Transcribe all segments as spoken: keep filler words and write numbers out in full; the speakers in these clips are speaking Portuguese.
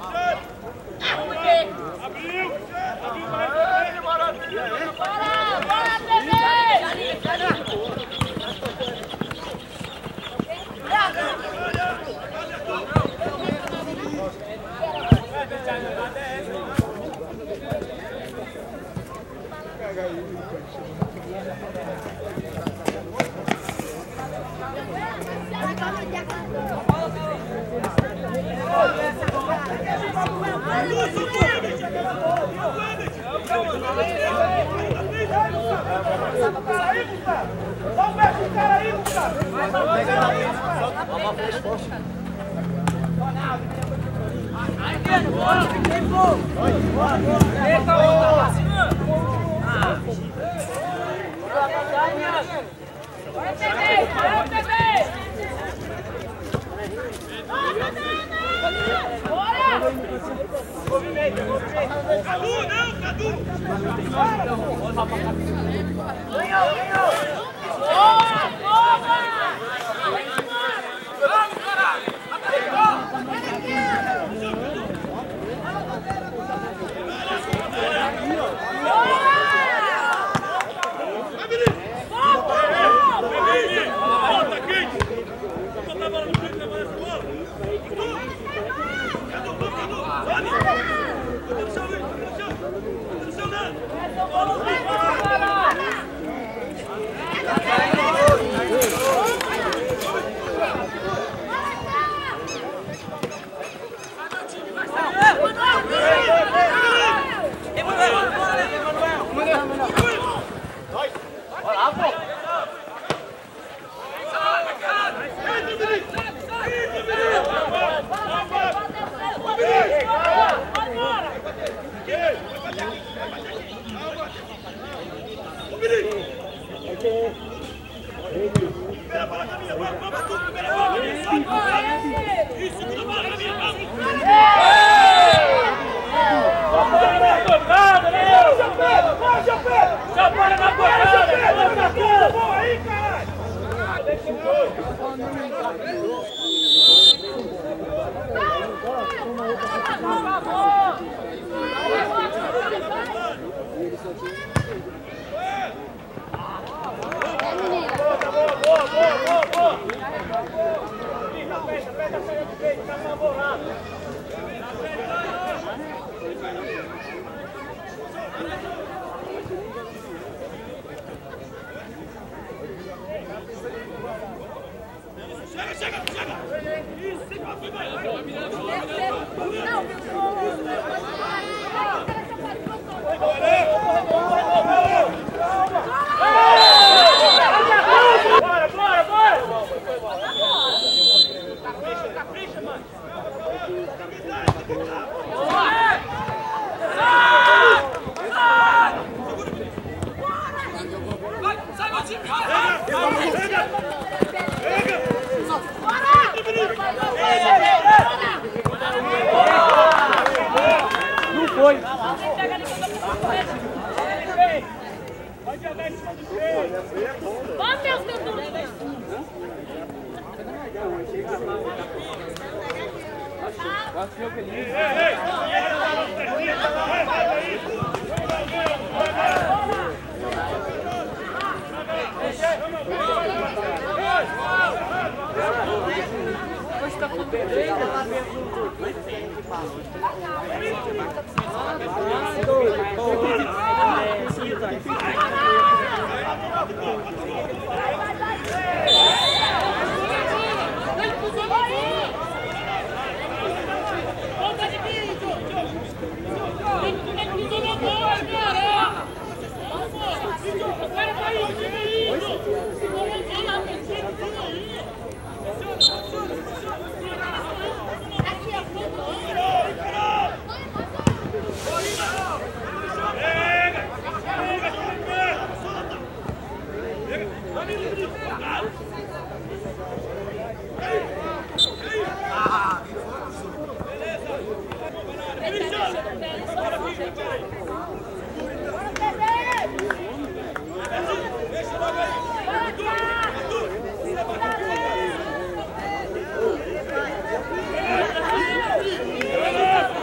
Vamos!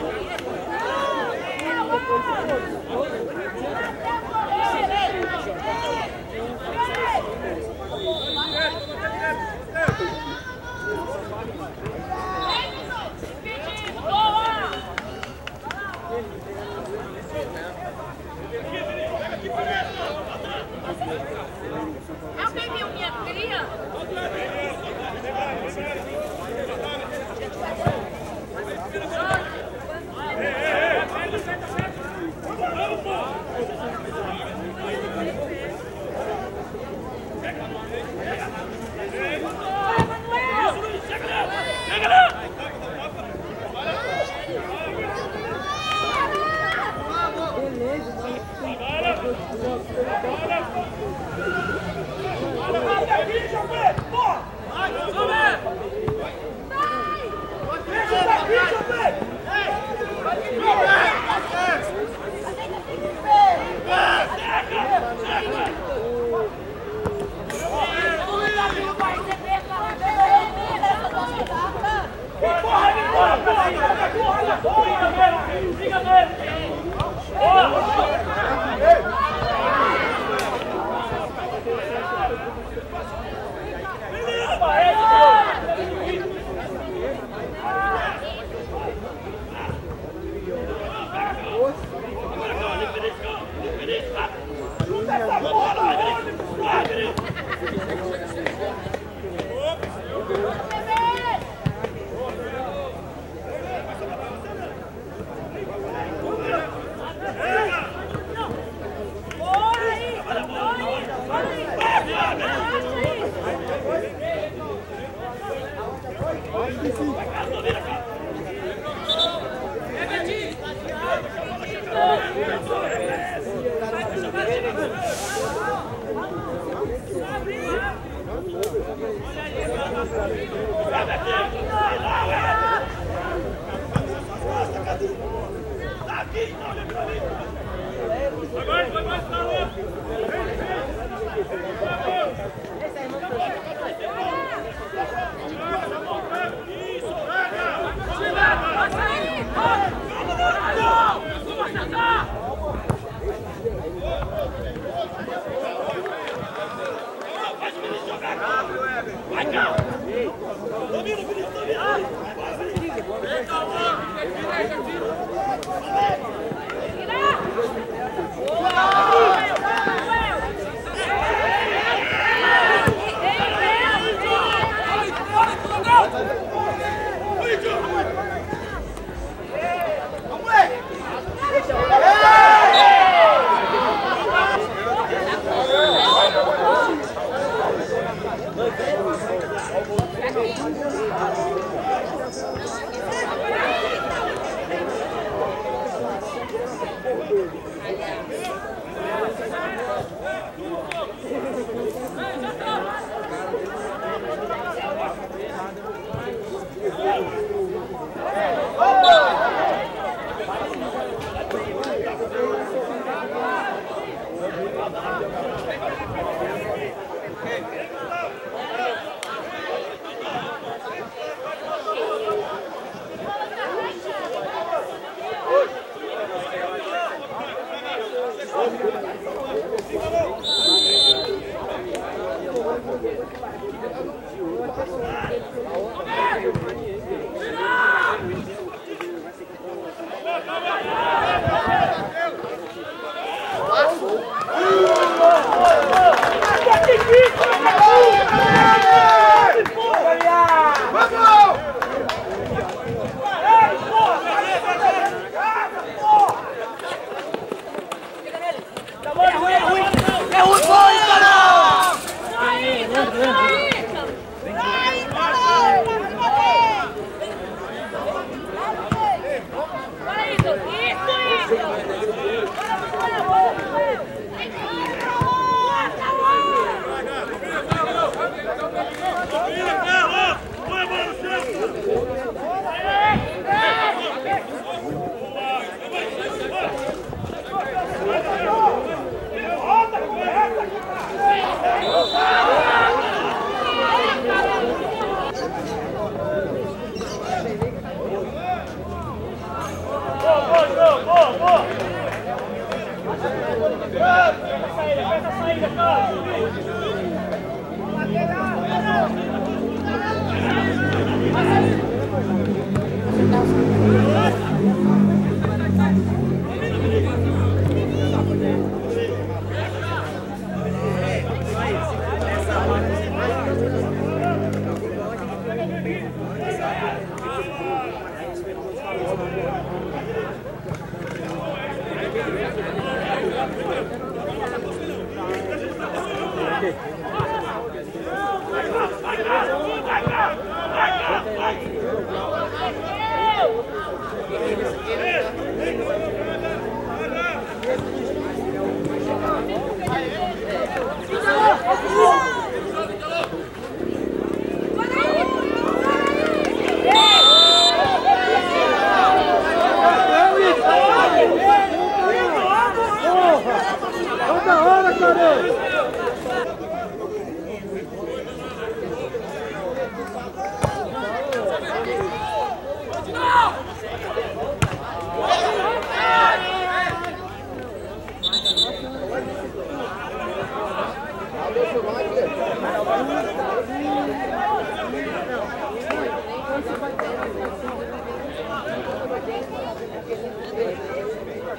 Vai,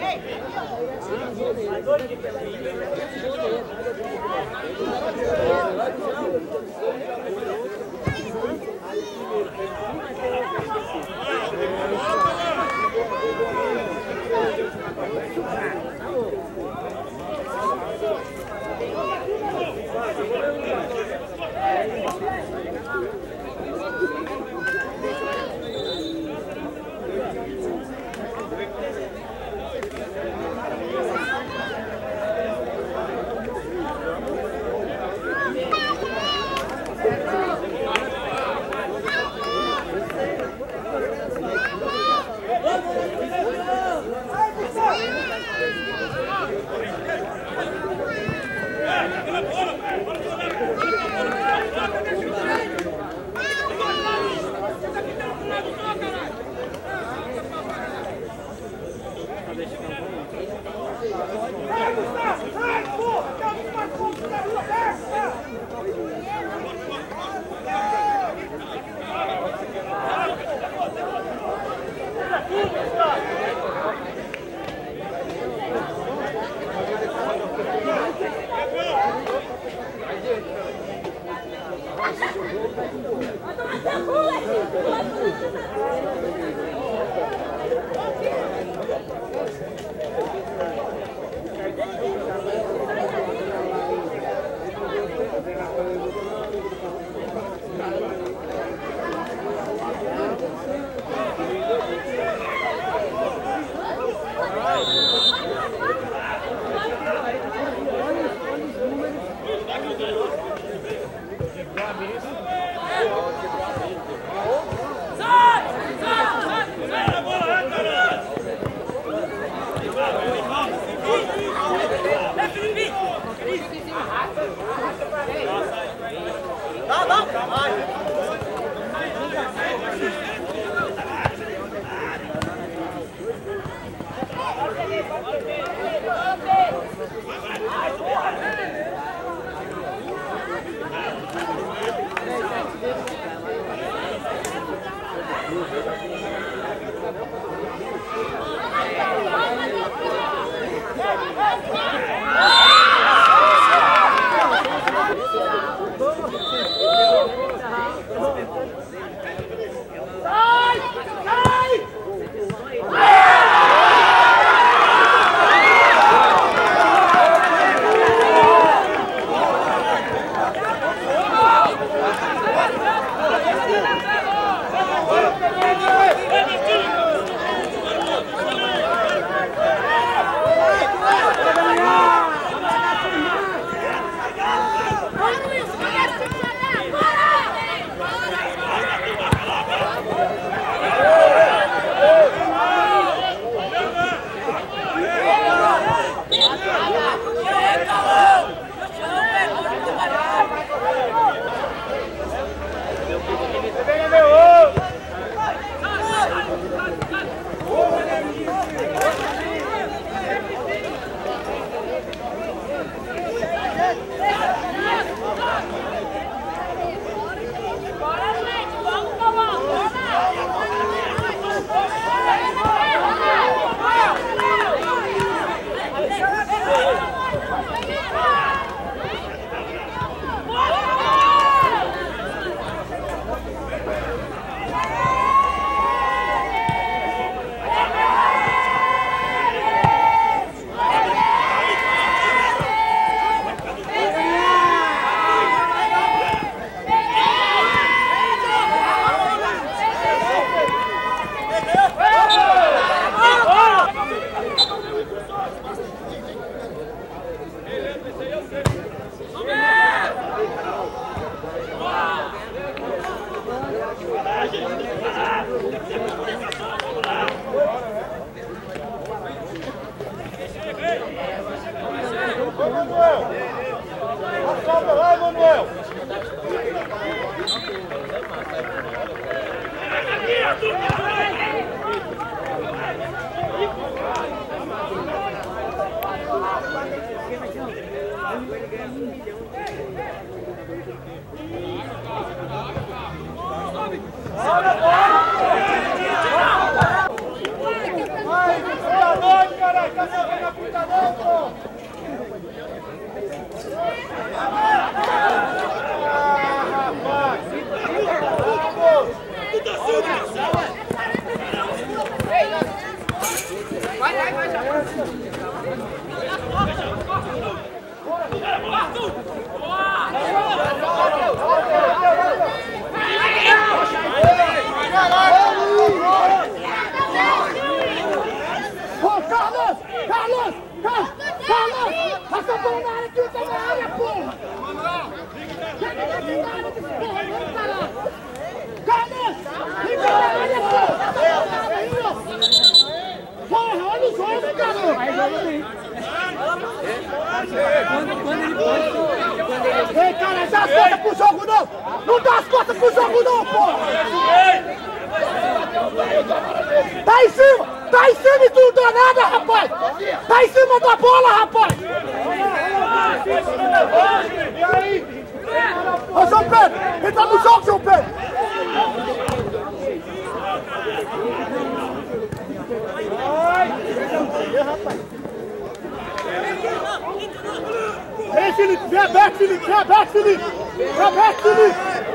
Attends, attends, pode, caralho! Tá sabendo a puta não, pô! Ah, rapaz! Vai, vai, vai, já! Ô, Carlos! Carlos! Carlos! Carlos! Passa a bola na área que tá na área, porra! Chega daqui na área desse porra, não, caralho! Carlos! Fica na área, porra! Porra, olha o jogo, Carlos! Aí joga bem. Quando ele pode... Ei, cara, dá as costas pro jogo, não! Não dá as costas pro jogo, não, porra! Tá em cima! Tá em cima e tu não dá nada, rapaz! Tá em cima da bola, rapaz! E aí? Ô, João Pedro! Entra no jogo, João Pedro! Vem, Felipe! Vem aberto, Felipe! Vem aberto, Felipe! Vem aberto, Felipe!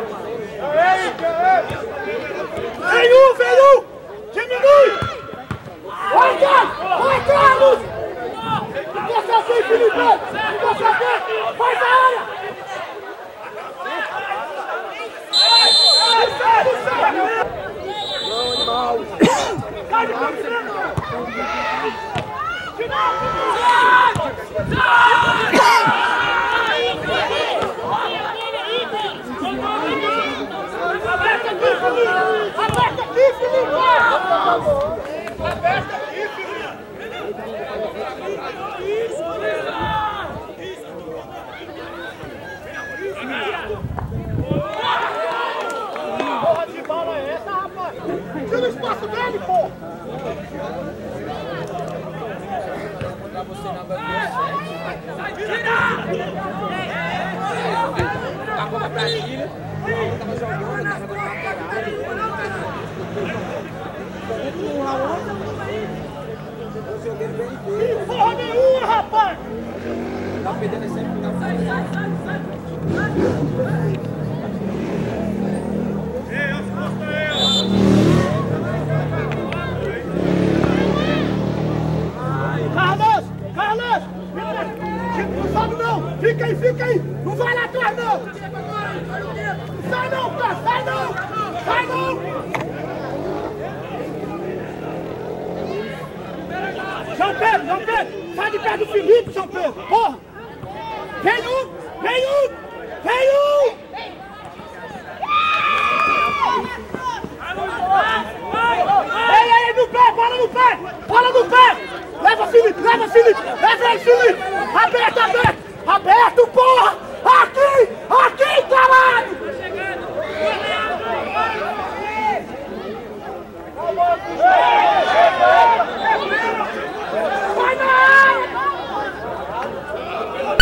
Vem um, vem um! Diminui! Vai, Carlos! Vai, Carlos! Encosta aqui, Felipe! Encosta aqui! Vai pra área! Não, animal! Sai de campo! Final! Aperta aqui, Felipe! Aperta aqui, Felipe! Aperta aqui, Felipe! Porra de bola é essa, rapaz? Tira o espaço dele, pô! A bola pra Chile, tava jogando, tava dando uma parada. Que porra nenhuma, rapaz! Tá perdendo esse tempo, não. Sai, sai, sai, sai! Ei, as costas aí, ó! Carlos! Carlos! Não sobe não! Fica aí, fica aí! Não vai lá atrás não! Sai não, cara! Sai não! Sai não! João Pedro! João Pedro! Sai de perto do Felipe, João Pedro! Porra! Vem um! Vem um! Vem um! Ei, ei, no pé! Bola no pé! Bola no pé! Leva, Felipe! Leva, Felipe! Leva aí, Felipe!